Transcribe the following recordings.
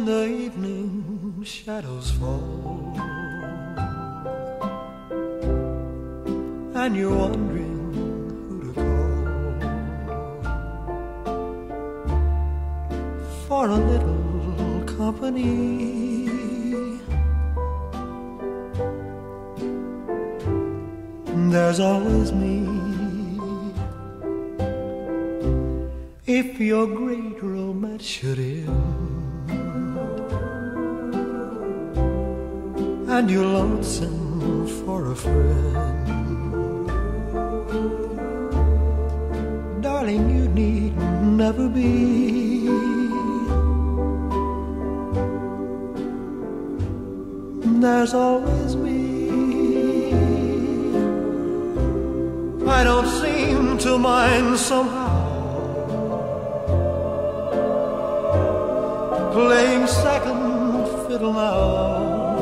when the evening shadows fall and you're wondering who to call for a little company. There's always me. If your great romance should end and you're lonesome for a friend, darling, you need never be. There's always me. I don't seem to mind somehow playing second fiddle now.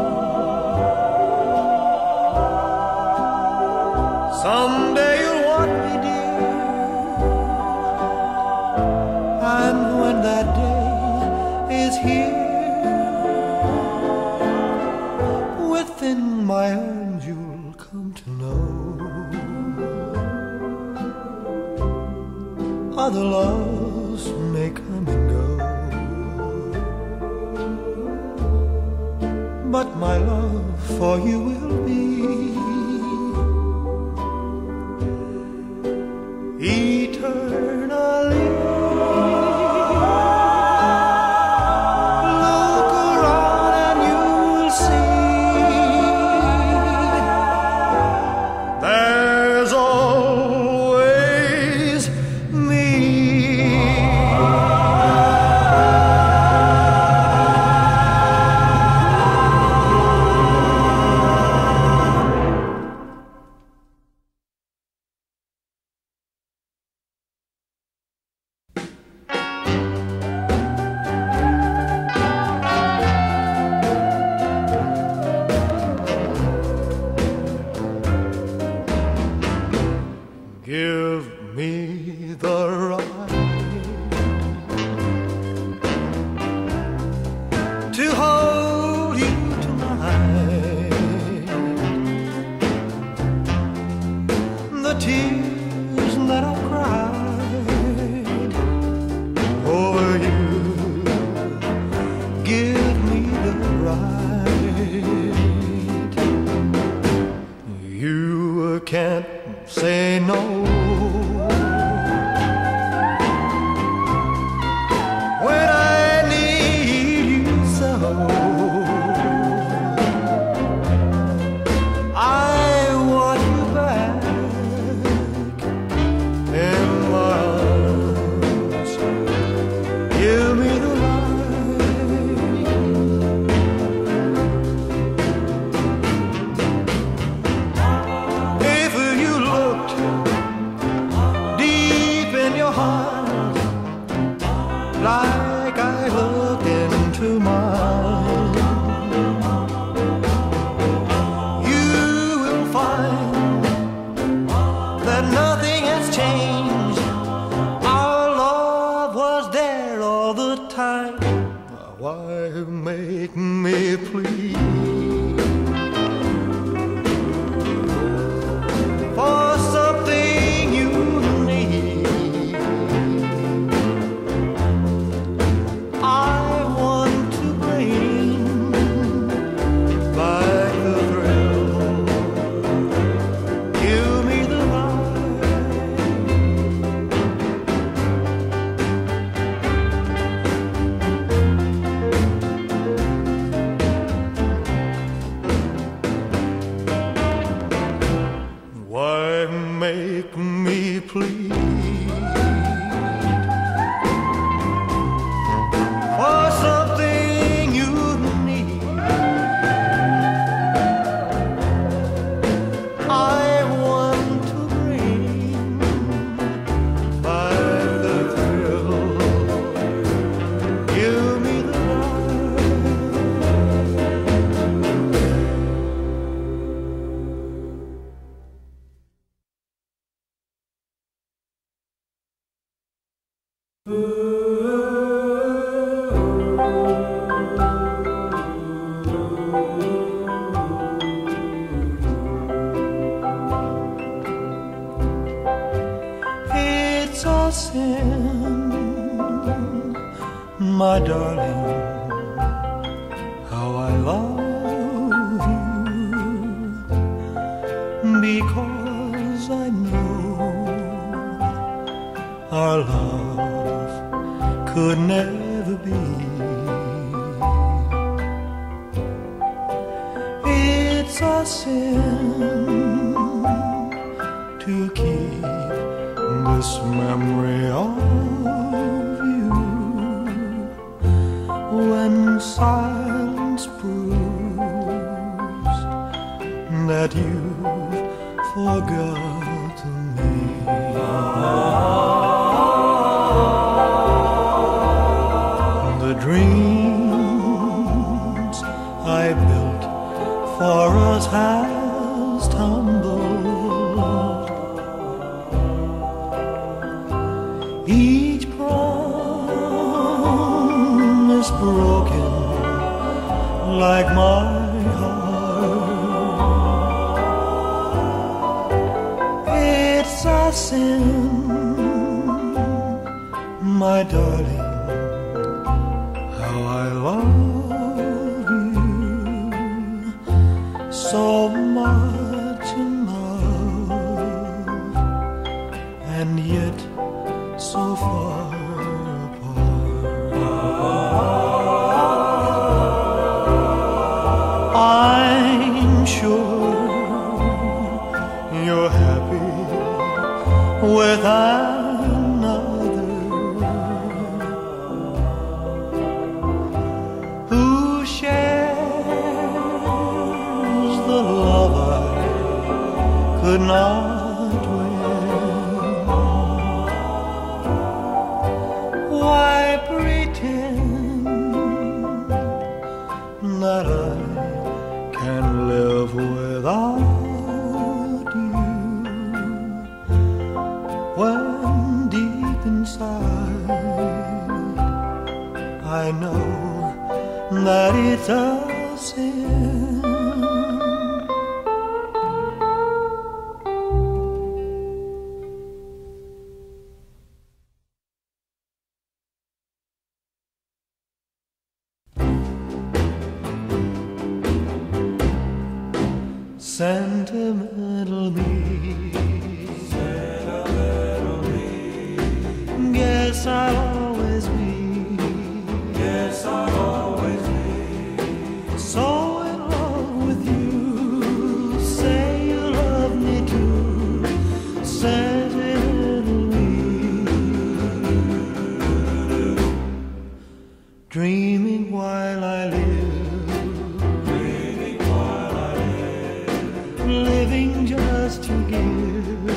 Someday you'll want me, dear, and when that day is here, within my arms you'll come to know other loves may come and go, but my love for you will be eternally. Look around and you'll see there's always me. Give me the right to hold you tonight. The tears that I cried over you, give me the right. You can't say no when I need you so. I want you back in my arms. Give me the like I looked into mine, you will find that nothing has changed. Our love was there all the time. Why make me plead for something you need? Make me plead for something you need. I want to bring back the thrill. Give me the right. my darling, how I love you, because I know our love could never be. It's a sin to keep this memory of you when silence proves that you've forgotten me. The dreams I built for us has tumbled. Each promise broken like my heart. It's a sin, my darling, how I love you, so much in love, and yet so far apart. I'm sure you're happy with another who shares the love I could not win. Why pretend that I can live without you, when deep inside I know that it's a sin. Sentimental me, guess I'll always be, so in love with you. Say you love me too, sentimentally, dreaming while I live. Living just to give,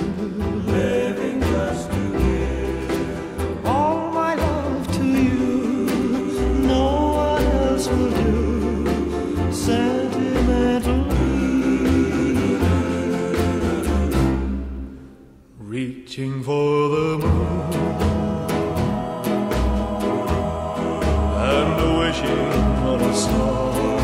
all my love to you, no one else will do, sentimentally, reaching for the moon and wishing on a star.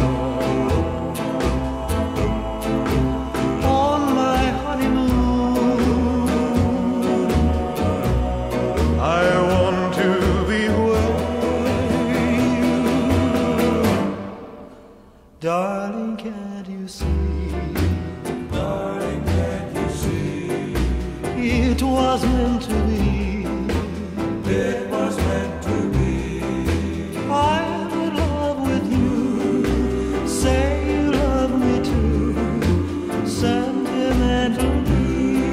Darling, can't you see? Darling, can't you see? It was meant to be. It was meant to be. I'm in love with you. Say you love me too, sentimentally,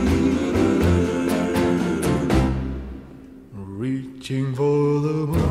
reaching for the moon.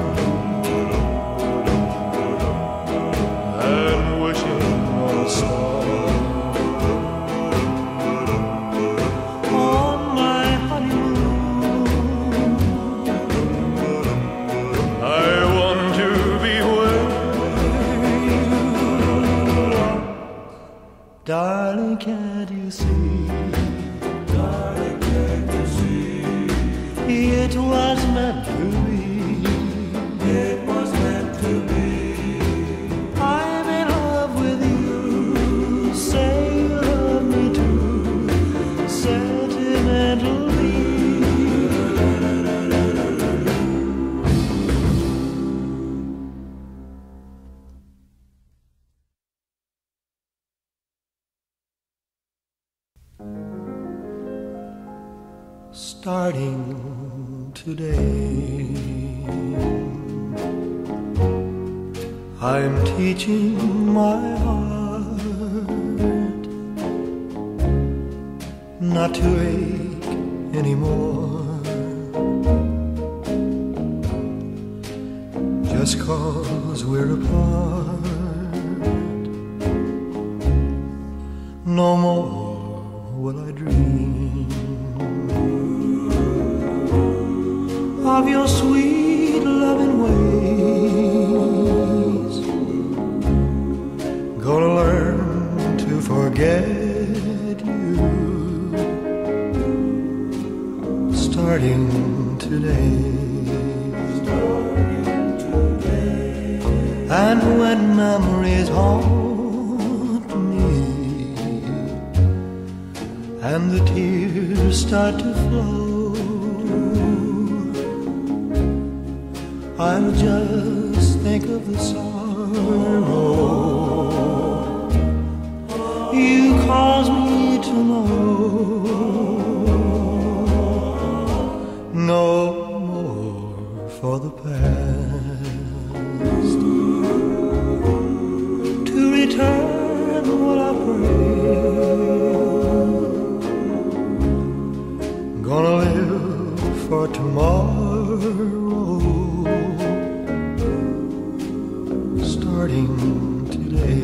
Darling, can't you see? Darling, can't you see? It was meant to be. It was meant to be. I'm in love with you. Say you love me too, sentimentally, starting today. I'm teaching my heart not to ache anymore, just 'cause we're apart. No more will I dream of your sweet loving ways. Gonna learn to forget you, starting today. And when memories haunt me and the tears start to flow, I'll just think of the sorrow you cause me to know. No more for the past to return what I pray. Gonna live for tomorrow, starting today.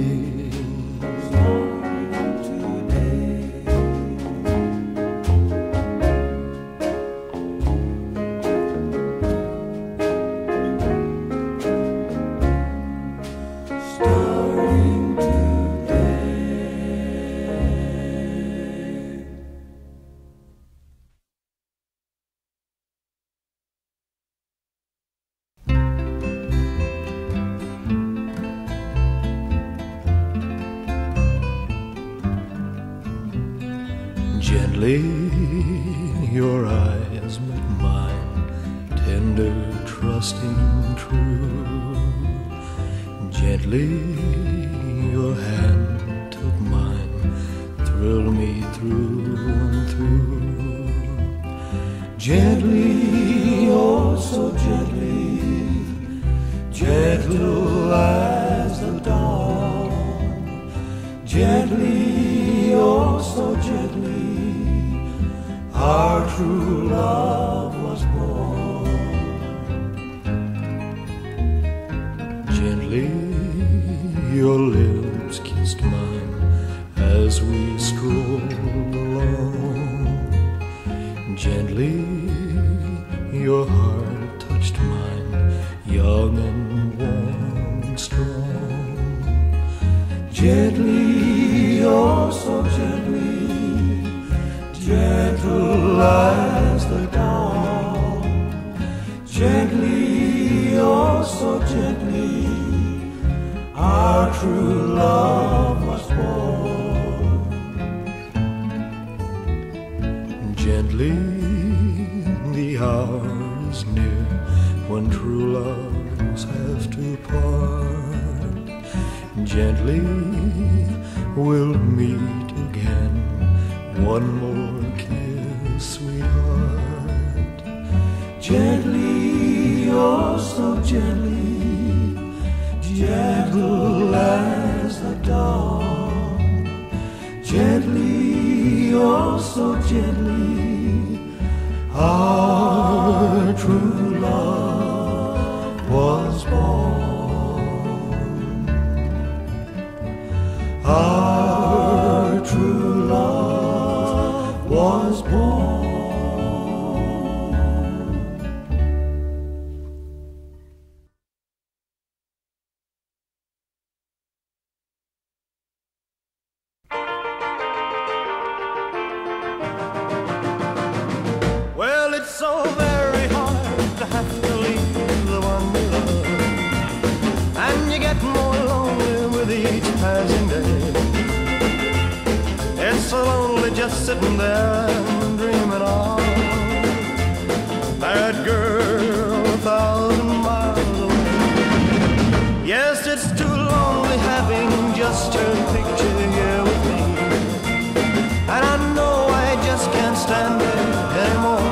Gently your eyes met mine, tender, trusting, true. Gently your hand took mine, thrilled me through and through. Gently, oh so gently, gentle as the dawn. Gently, oh so gently, our true love was born. Gently your lips kissed mine as we strolled along. Gently your heart touched mine, young and warm and strong. Gently, oh so gently, gentle as the dawn. Gently, oh so gently, our true love was born. Gently, the hour is near when true loves have to part. Gently, we'll meet again. One more kiss, sweetheart. Gently, oh so gently, gentle as the dawn. Gently, oh so gently, our true love was born. Our true love was born. Well, it's so very hard to have to leave the one you love, and you get more lonely with each passing day. It's so lonely just sitting there and dreaming of that girl 1,000 miles away. Yes, it's too lonely having just her picture here with me, and I know I just can't stand it anymore.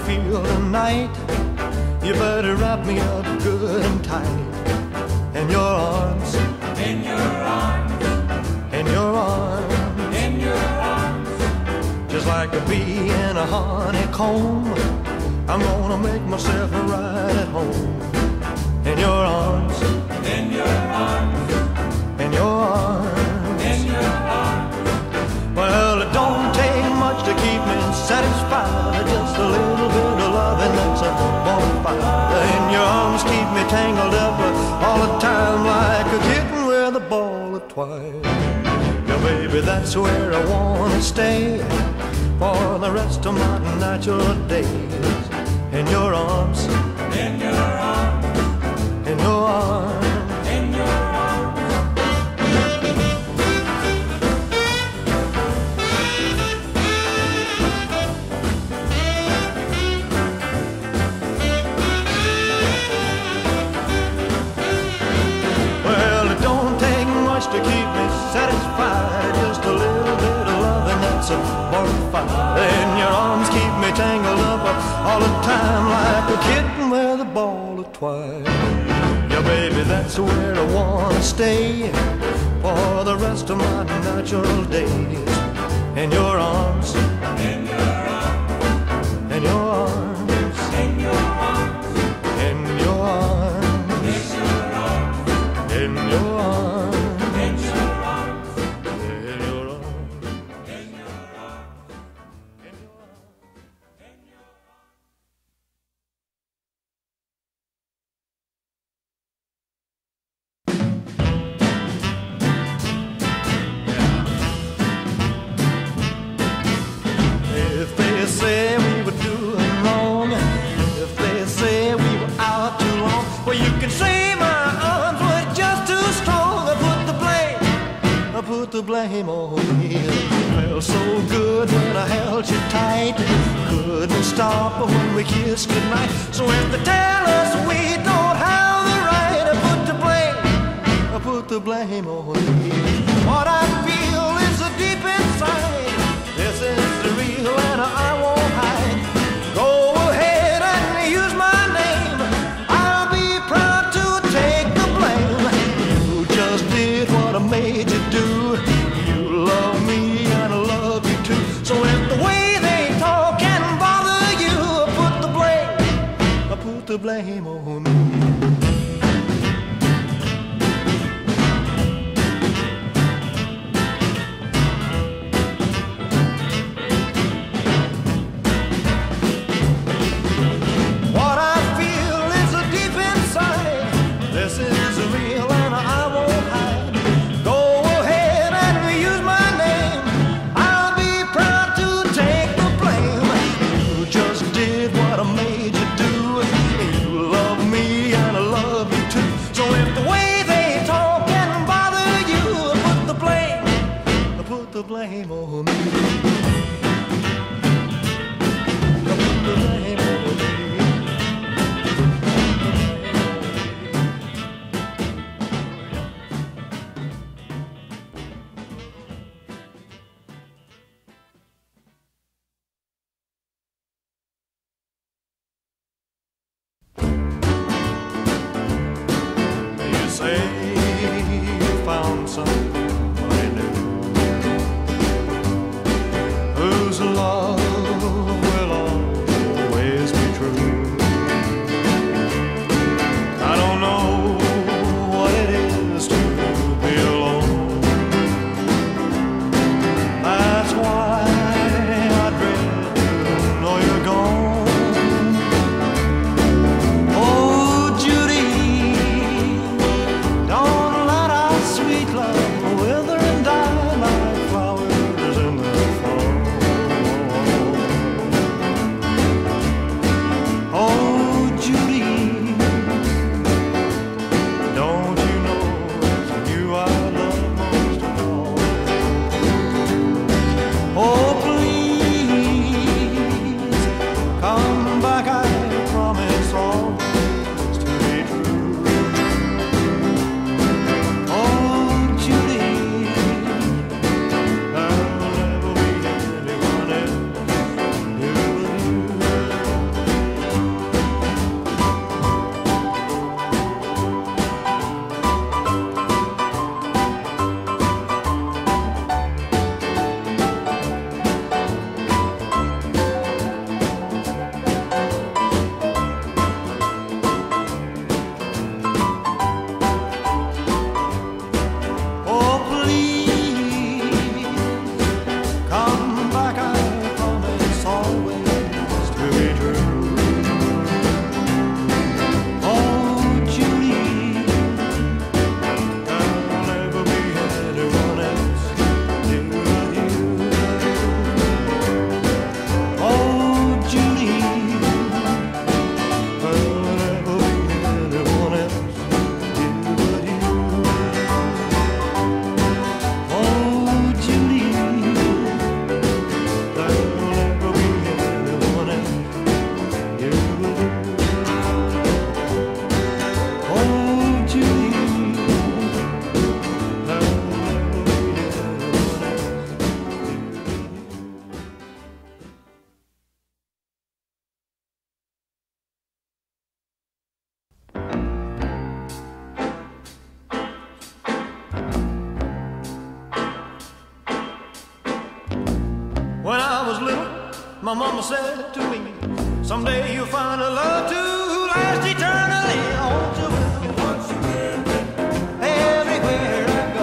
feel tonight, you better wrap me up good and tight. In your arms, in your arms, in your arms, in your arms. Just like a bee in a honeycomb, I'm gonna make myself right at home. In your arms, in your arms, in your arms, in your arms. Well, it don't take much to keep me satisfied. Just a little bit of loving that's a bonfire. In your arms keep me tangled up all the time, like a kitten with a ball of twine. Yeah, baby, that's where I wanna stay for the rest of my natural days. In your arms, in your arms, in your arms, in your arms. Well, it don't take much to keep me satisfied. Just a little bit of loving that's a bonfire. In your arms keep me tangled up all the time, like a kitten with a ball of twine. Yeah, baby, that's where I wanna stay for the rest of my natural days. In your arms, in your arms, in your arms, in your arms, in your arms, in your arms, in your arms, in your arms, in your arms, in your arms. If they say we were doing wrong, if they say we were out too long, well, you can say my arms were just too strong. I put the blame on me. Felt so good when I held you tight, couldn't stop when we kissed goodnight. So if they tell us we don't have the right, I put the blame on me. What I feel is deep inside. This is the real and I won't hide. Go ahead and use my name, I'll be proud to take the blame. You just did what I made you do. You love me and I love you too. So if the way they talk can bother you, I put the blame on me. Blame on me. Blame on me. You say you found somebody new whose love will always When I was little, my mama said to me, someday you'll find a love to last eternally. I want you with me, everywhere I go.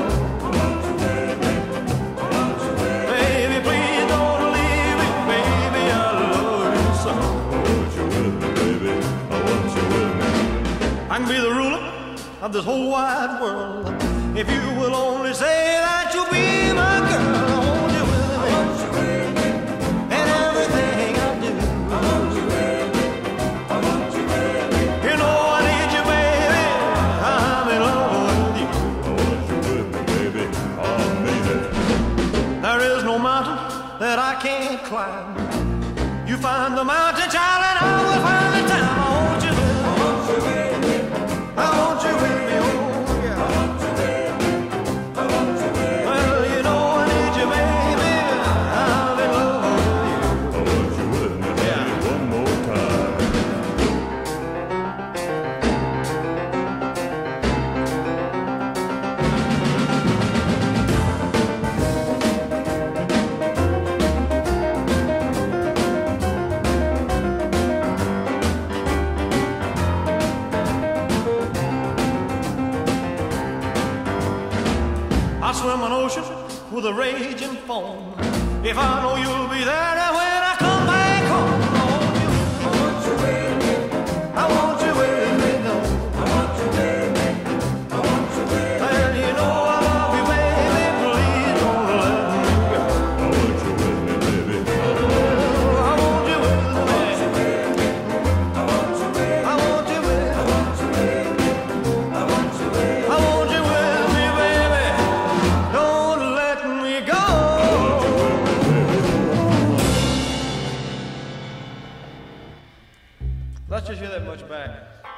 Baby, please don't leave me, baby, I love you so. I want you with me, baby, I want you with me. I can be the ruler of this whole wide world if you will only say that you'll be my girl. I want you with me, and everything I do. I want you with me, I want you with me. You know I need you, baby, I'm in love with you. I want you with me, baby, I mean it. There is no mountain that I can't climb. You find the mountain, child, and I will find the time. I want you with me, I want you with me, I want you with me, oh yeah. I want you with me, I want you with me. Well, you know I need you, baby, I'm in love with you. I want you with me, baby, one more time. I swim an ocean with a raging foam. If I know you'll be there when I come back home. I want you with me, I want you with me, no. I want you with me, I want you with me. Well, you know I love you, baby, please don't let me go. I want you with me, baby, I want you with me, I want you with me, I want you with me, I want you with me, I want you with me, I want you with me, baby. Don't let me go. Let's just hear that much back.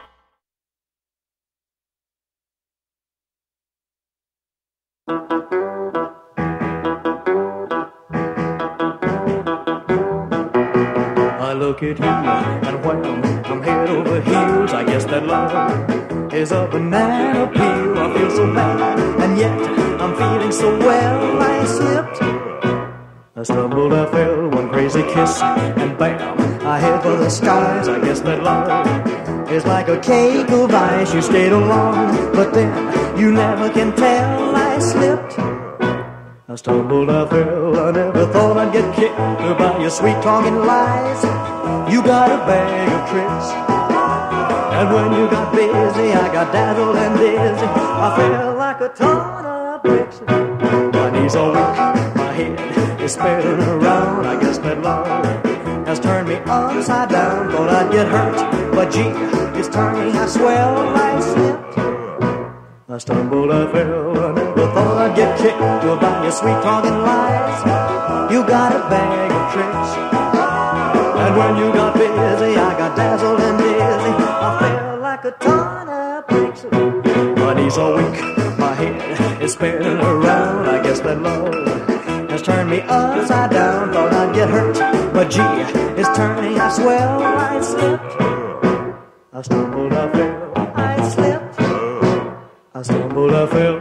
I look at you and when I'm head over heels, I guess that love is a banana peel. I feel so bad and yet I'm feeling so well. I slipped, I stumbled, I fell, one crazy kiss and bam, I head for the skies. I guess that love is like a cake of ice. You stayed along, but then you never can tell. I slipped, I stumbled, I fell, I never thought I'd get kicked by your sweet talking lies. You got a bag of tricks, and when you got busy, I got dazzled and dizzy. I felt like a ton of bricks. My knees are weak, my head is spinning around. I guess that love has turned me upside down. Thought I'd get hurt, but gee, it's turning how swell. I slipped, I stumbled, I fell, I never thought I'd get kicked by your sweet talking lies. You got a bag of tricks, and when you got busy, I got dazzled and dizzy. I felt like a ton of bricks. My knees are weak, my head is spinning around. I guess that love has turned me upside down. Thought I'd get hurt, but gee, it's turning out swell. I slipped, I stumbled, I fell, I slipped, I stumbled, I fell.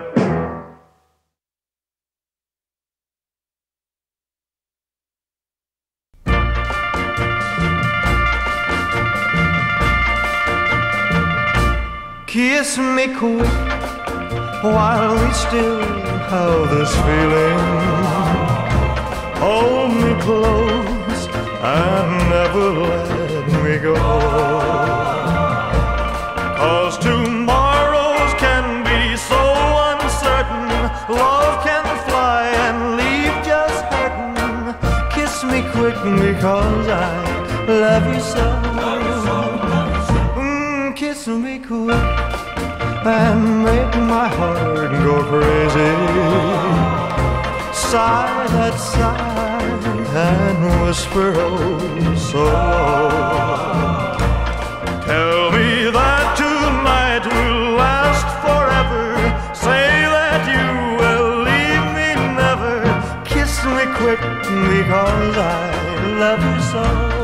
Kiss me quick while we still have this feeling. Hold me close and never let me go. 'Cause tomorrows can be so uncertain. Love can fly and leave just hurting. Kiss me quick because I love you so. Kiss me quick and make my heart go crazy. Sigh that sigh and whisper oh so low. Tell me that tonight will last forever. Say that you will leave me never. Kiss me quick because I love you so.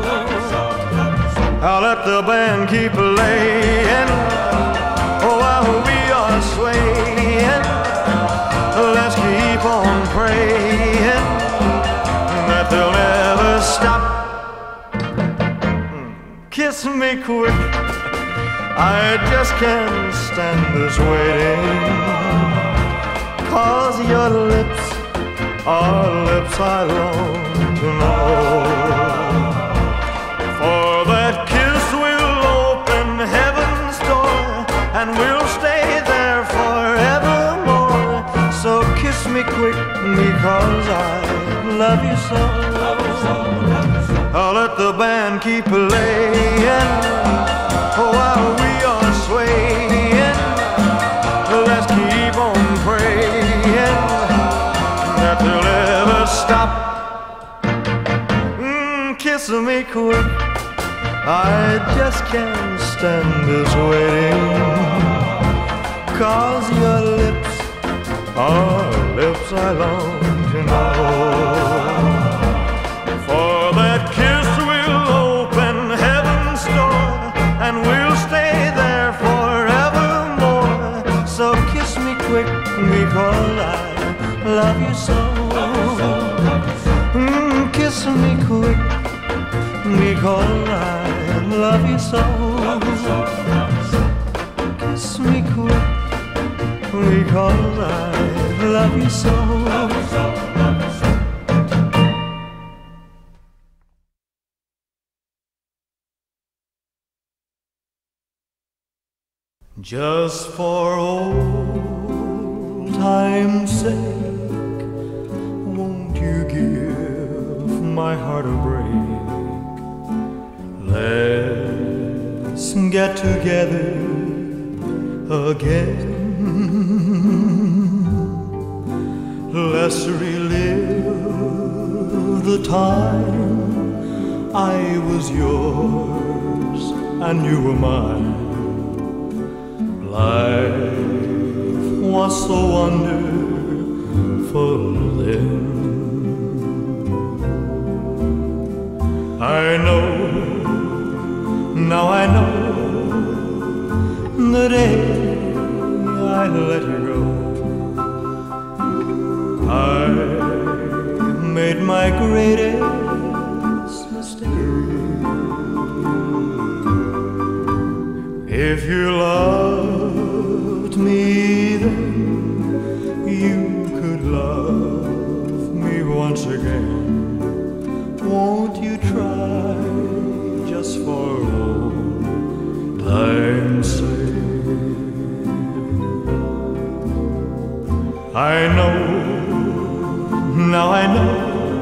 I'll let the band keep playing while we are swaying. Let's keep on praying that they'll never stop. Kiss me quick, I just can't stand this waiting. 'Cause your lips are lips I long to know. For that kiss will open heaven's door, and we'll stay there forevermore. So kiss me quick, because I love you so. I'll let the band keep playing while we are swaying. Let's keep on praying that they'll ever stop. Kiss me quick, I just can't stand this waiting. 'Cause your lips are lips I long to know. For that kiss will open heaven's door, and we'll stay there forevermore. So kiss me quick, because I love you so. Kiss me quick, because I love you so. Kiss me quick, because I love you so. Just for old time's sake, won't you give my heart a break? Let's get together again. Let's relive the time I was yours and you were mine. Life was so wonderful then. I know, now I know, the day I let you go, I made my greatest mistake. If you loved me then, you could love me once again. Won't you try, just for old time's sake? I know, now I know,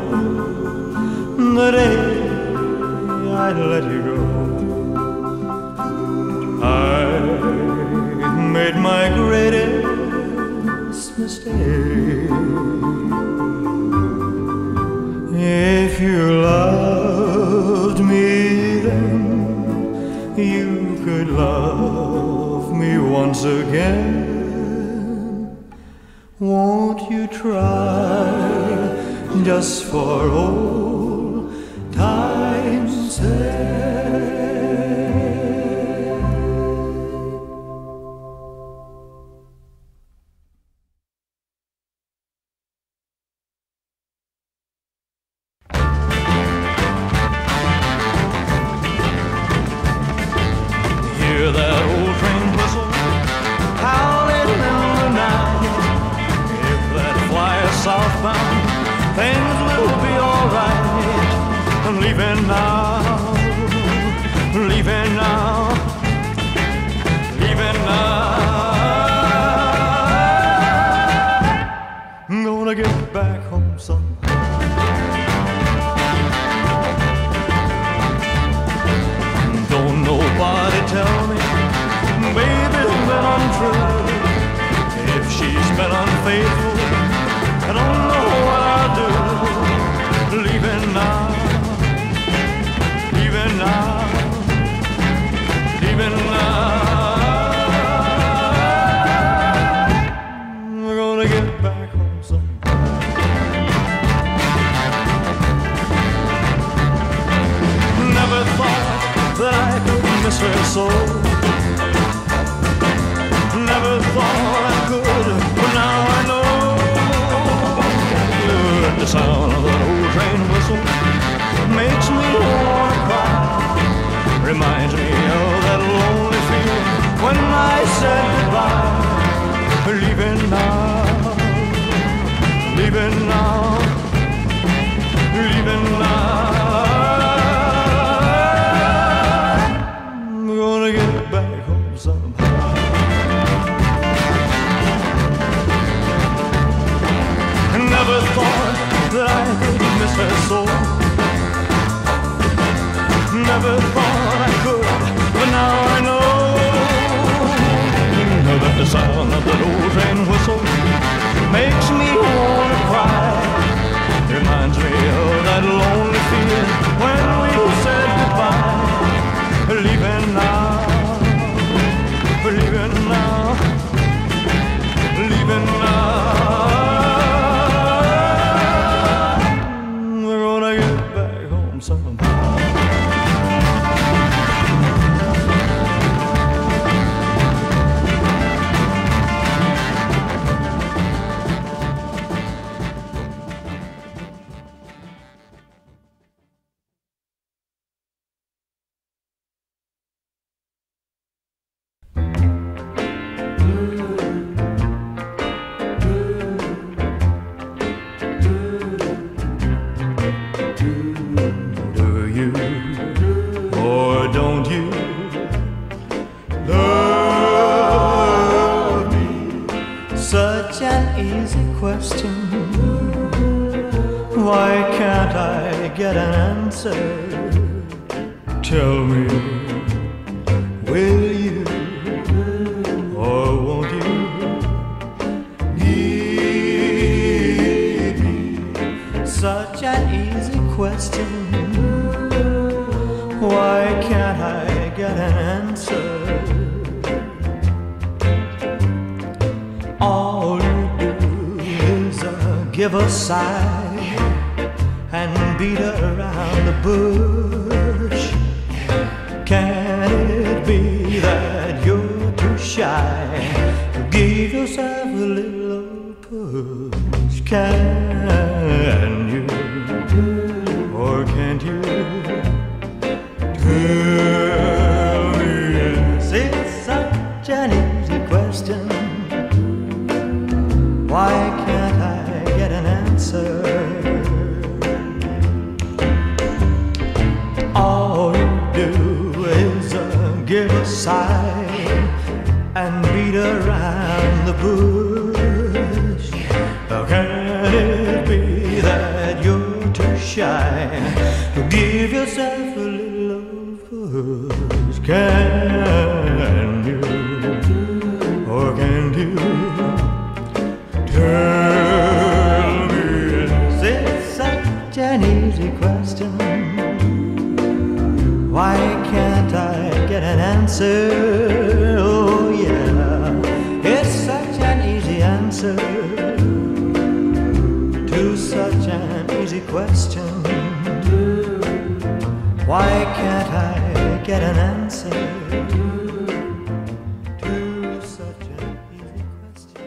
the day I let you go, I made my greatest mistake. If you loved me then, you could love me once again. Won't you try, just for old time's sake? Hear that old train whistle howling in the night. If that flies southbound, things will be alright. I'm leaving now, leaving now, leaving now. I'm gonna get back home somehow. Don't nobody tell me baby's been untrue. If she's been unfaithful, I don't know what I'll do. Leaving now, leaving now, leaving now. We're gonna get back home somehow. Never thought that I could miss her so. Never thought I could, but now I know. The sound of that old train whistle made home somehow. Tell me, will you or won't you give me such an easy question? Why can't I get an answer? All you do is give a sigh and beat around the bush. Can it be that you're too shy to give yourself a little push? Can you or can't you tell me? It's such an easy question. Why can't I get an answer? All you do is give a sigh and beat around the bush. How can it be that you're too shy to give yourself a little push? Can you or can't you tell me? It's such an easy question. Why can't I get an answer? Oh yeah, it's such an easy answer to such an easy question. Why can't I get an answer to such an easy question?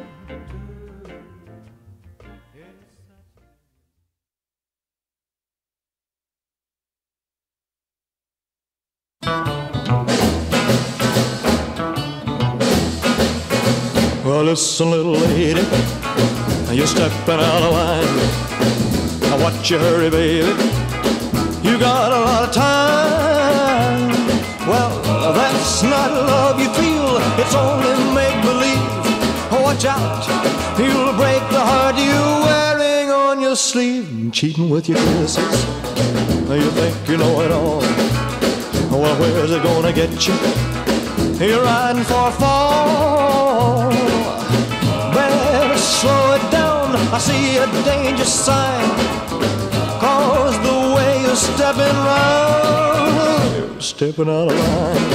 Well, listen, little lady, you're stepping out of line. Now watch you hurry, baby, you got a lot of time. Well, that's not love you feel, it's only make-believe. Watch out, you'll break the heart you're wearing on your sleeve. Cheating with your kisses, you think you know it all. Well, where's it gonna get you? You're riding for a fall. Better slow it down, I see a danger sign. Cause the way you're stepping round, you're stepping out of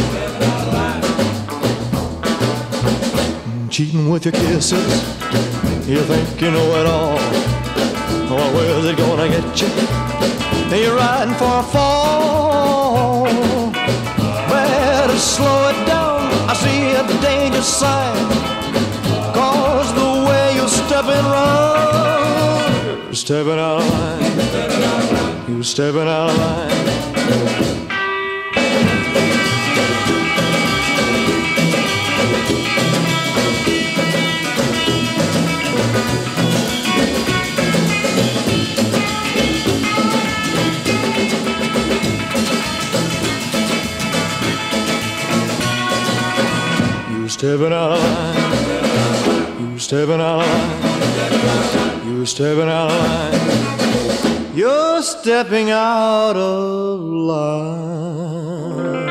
line. Cheating with your kisses, you think you know it all. Well, where's it gonna get you? You're riding for a fall. Better slow it down, I see a danger sign. Cause the way you're stepping round, you're stepping out of line. You're stepping out of line. Stepping out of line, you stepping out of line, you stepping out of line, you're stepping out of line.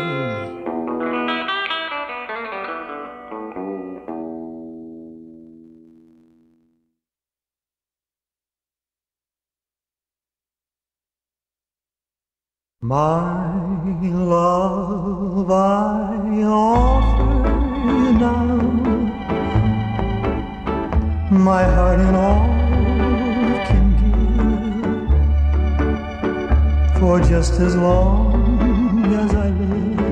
My love, I offer you now my heart and all it can give. for just as long as I live.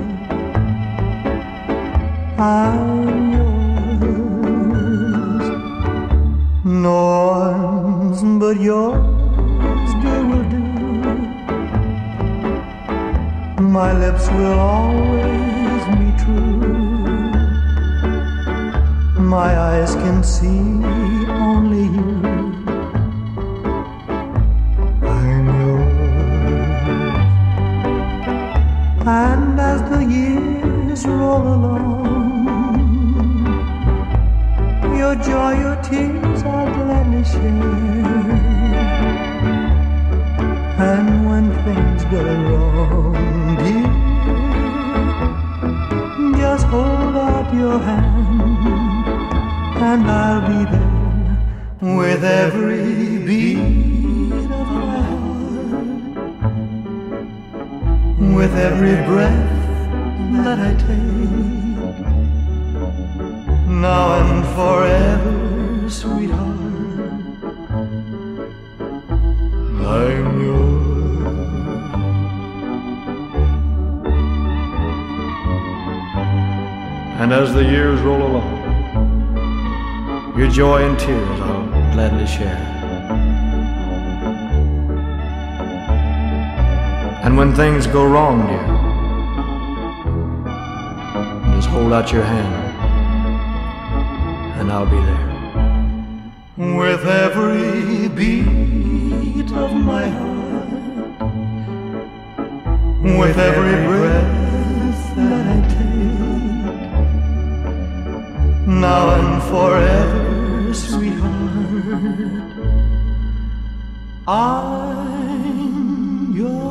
I'm yours. No arms but yours, dear, will do. My lips will always be true. My eyes can see only you. I'm yours. And as the years roll along, your joy, your tears I'll gladly share. And when things go wrong, dear, just hold out your hand, and I'll be there with every beat of my heart, with every breath that I take, now and forever, sweetheart, I'm yours. And as the years roll along, your joy and tears I'll gladly share. And when things go wrong, dear, just hold out your hand, and I'll be there. With every beat of my heart, with every breath that I take, now and forever, sweetheart, I'm yours.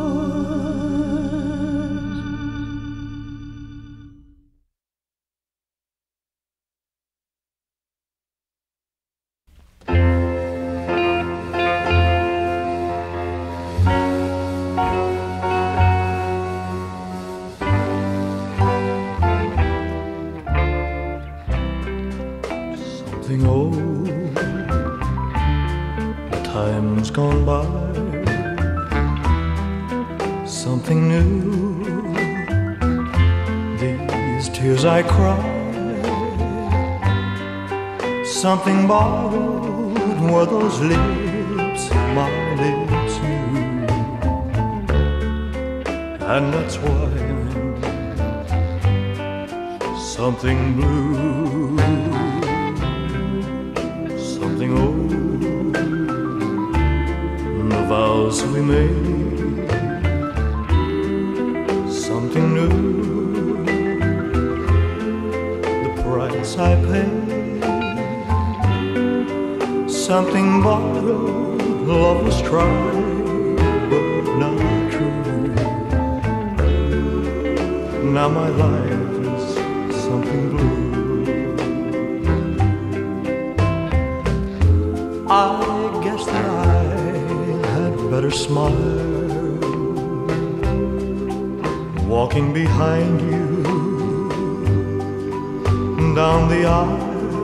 Something old, the time's gone by. Something new, these tears I cry. Something borrowed were those lips, my lips knew. And that's why something blue, something old, the vows we made, something new, the price I paid, something borrowed, love was tried, but not true. Now my life is something blue. I guess that I had better smile, walking behind you down the aisle.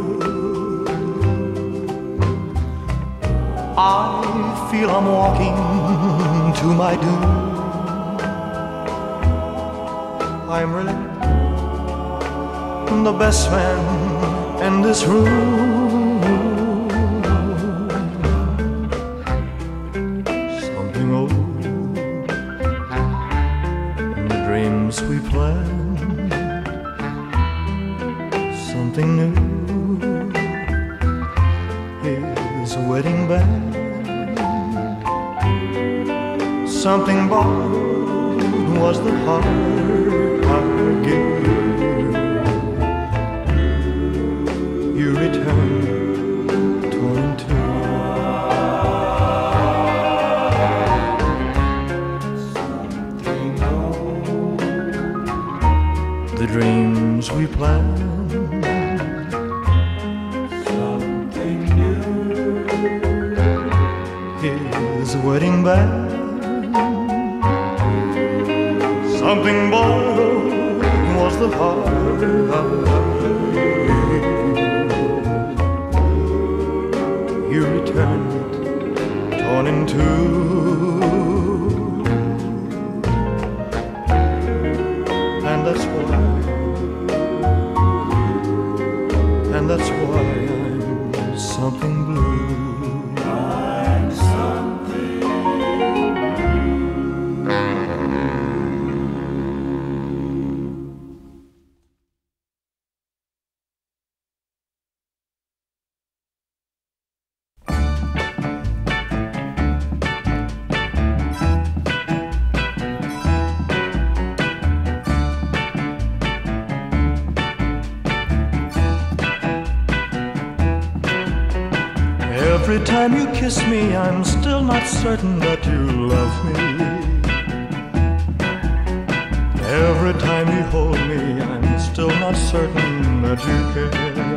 I feel I'm walking to my doom. I'm really the best man in this room. Something old, the dreams we planned, something new, his wedding band, something borrowed was the heart I gave. You returned, torn in two. Something old, the dreams we planned, something new, his wedding band, something borrowed was the heart I gave. You returned, torn in two. Every time you kiss me, I'm still not certain that you love me. Every time you hold me, I'm still not certain that you care.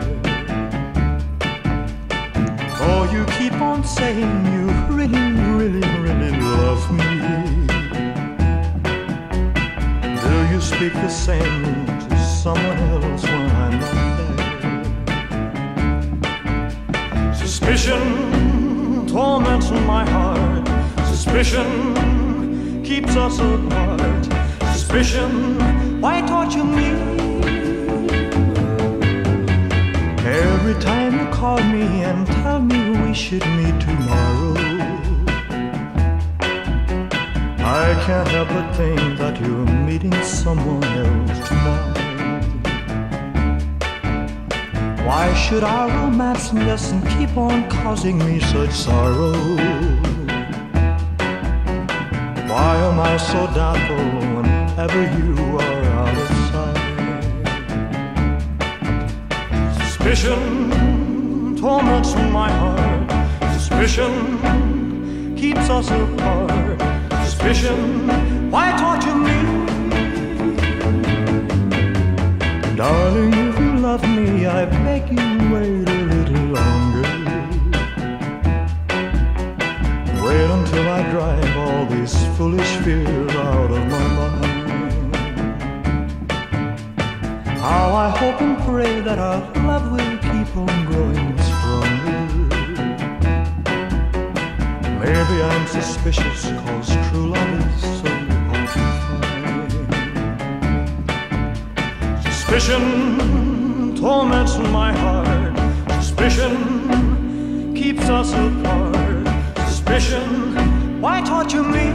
Oh, you keep on saying you really, really, really love me. Do you speak the same to someone else when I'm not there? Suspicion torments my heart. Suspicion keeps us apart. Suspicion, why torture me? Every time you call me and tell me we should meet tomorrow, I can't help but think that you're meeting someone else tonight. Why should our romance lesson keep on causing me such sorrow? Why am I so doubtful whenever you are out of sight? Suspicion torments my heart. Suspicion keeps us apart. Suspicion, why torture me? Darling, if you love me, I beg you wait a little longer. Wait until I drive all these foolish fears out of my mind. How I hope and pray that our love will keep on growing stronger. Maybe I'm suspicious, 'cause true love is so hard to find. Suspicion torments my heart. Suspicion keeps us apart. Suspicion, why torture me?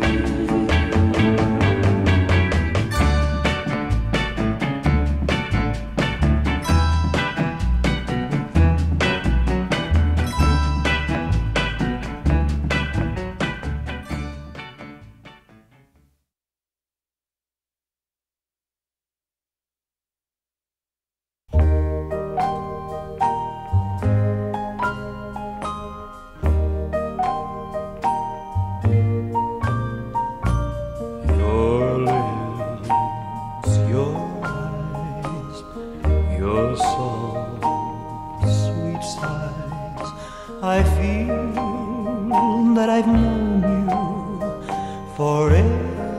I feel that I've known you forever.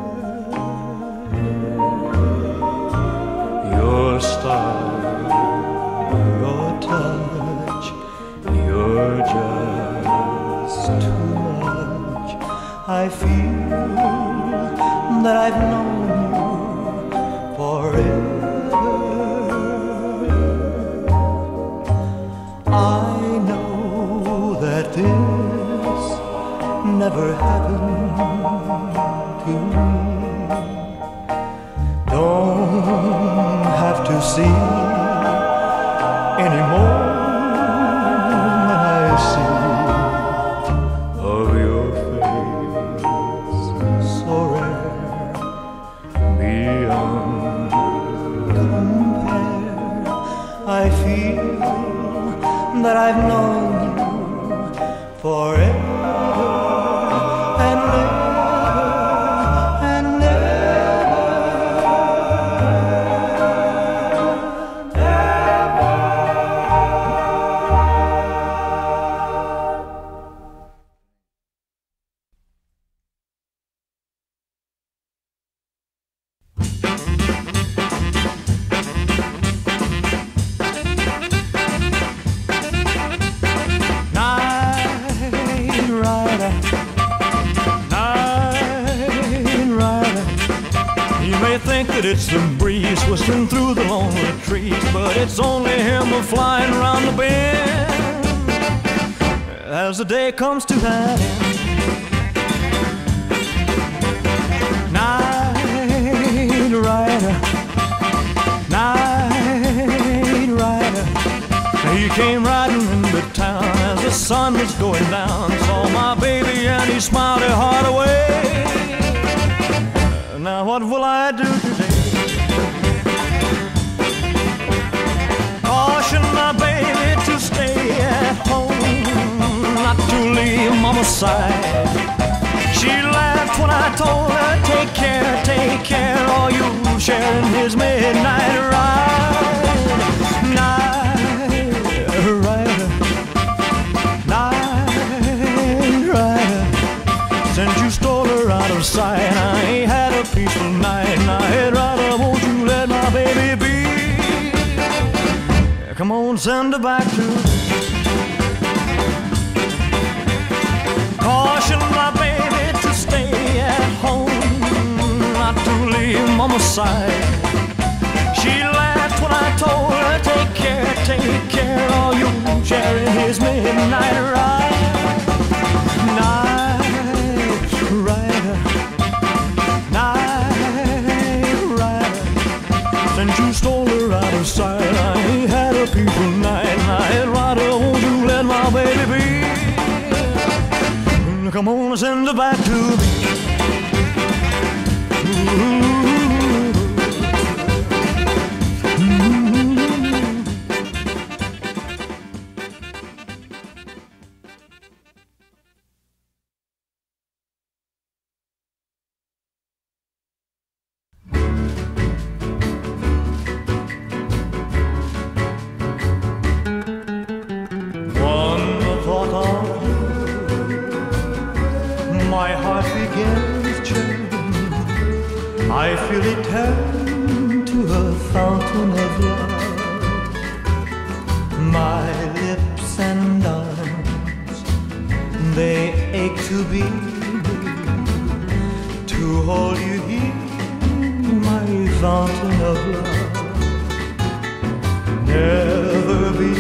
Your style, your touch, you're just too much. I feel that I've known you forever. This never happened to me. Don't have to see anymore than I see of your face, so rare, beyond compare. I feel that I've known forever and ever and it's the breeze whistling through the lonely trees, but it's only him flying around the bend as the day comes to that end. Night rider, night rider, he came riding into town as the sun was going down. Saw my baby and he smiled her heart away. Now what will I do today? Caution my baby to stay at home. leave Mama's side. She laughed when I told her, take care, or you'll share in his midnight ride. Night rider, since you stole her out of sight, I ain't had a peaceful night. Night rider, won't you let my baby be? Come on, send her back to me. Caution my baby to stay at home, not to leave Mama's side. She laughed when I told her, take care, or you'll share in his midnight ride. Night rider, since you stole her out of sight, I ain't had a peaceful night. Night rider, won't you let my baby be? Come on, send her back to me. My heart begins churning, I feel it turn to a fountain of love. My lips and arms, they ache to be to hold you here, my fountain of love. Never be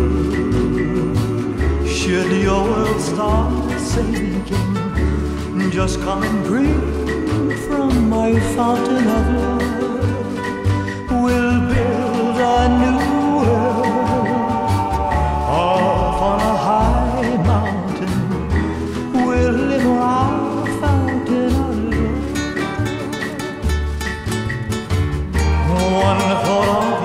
should your world start sinking, just come and drink from my fountain of love. We'll build a new world off on a high mountain. We'll live on our fountain of love. One thought of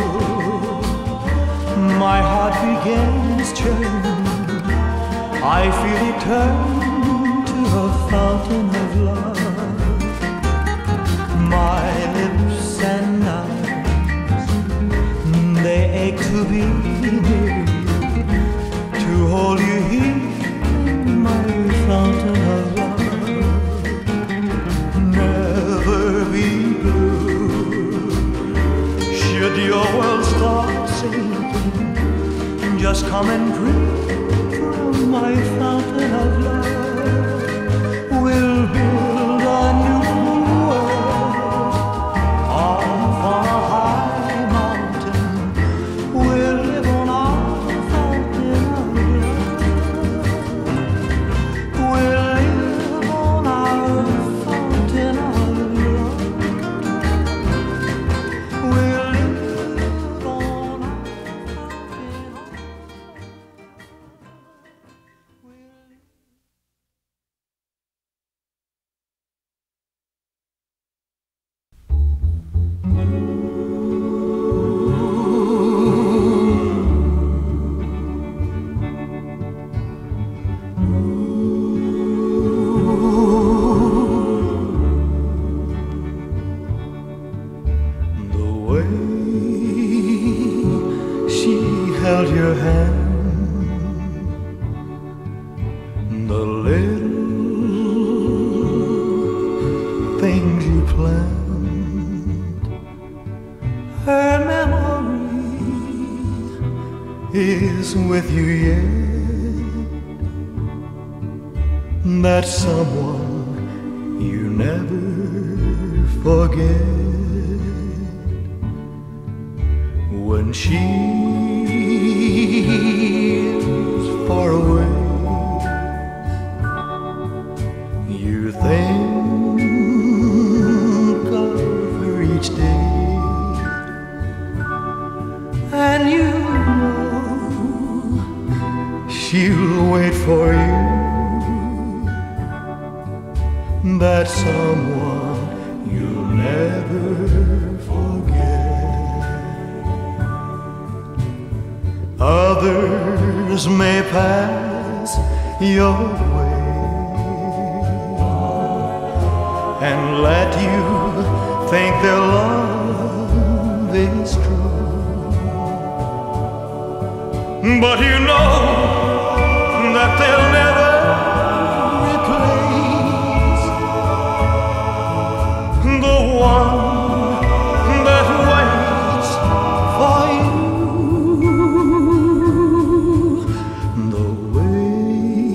you, my heart begins churning. I feel it turn a fountain of love. My lips and eyes, they ache to be near you, to hold you here, my fountain of love. Never be blue should your world start sinking, just come and drink from my fountain of love. We'll build a new world off on a high mountain. We'll live on our fountain of love. We'll live on our fountain of love. We'll live on our fountain of love. Held your hand, the little things you planned, her memory is with you yet. That someone you never forget. When she's far away, you think of her each day, and you know she'll wait for you. That someone you'll never forget. Others may pass your way and let you think their love is true. But you know that they'll never replace the one that waits for you. The way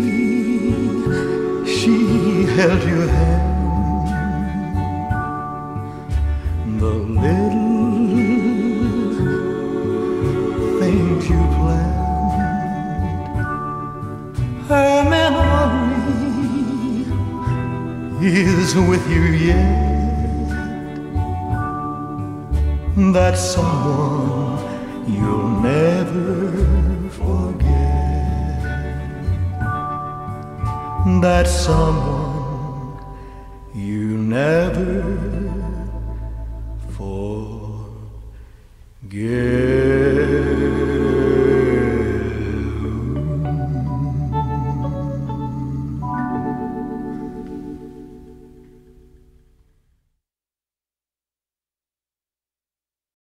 she held your hand, the little things you planned, her memory is with you yet. That's someone you'll never forget. That's someone you never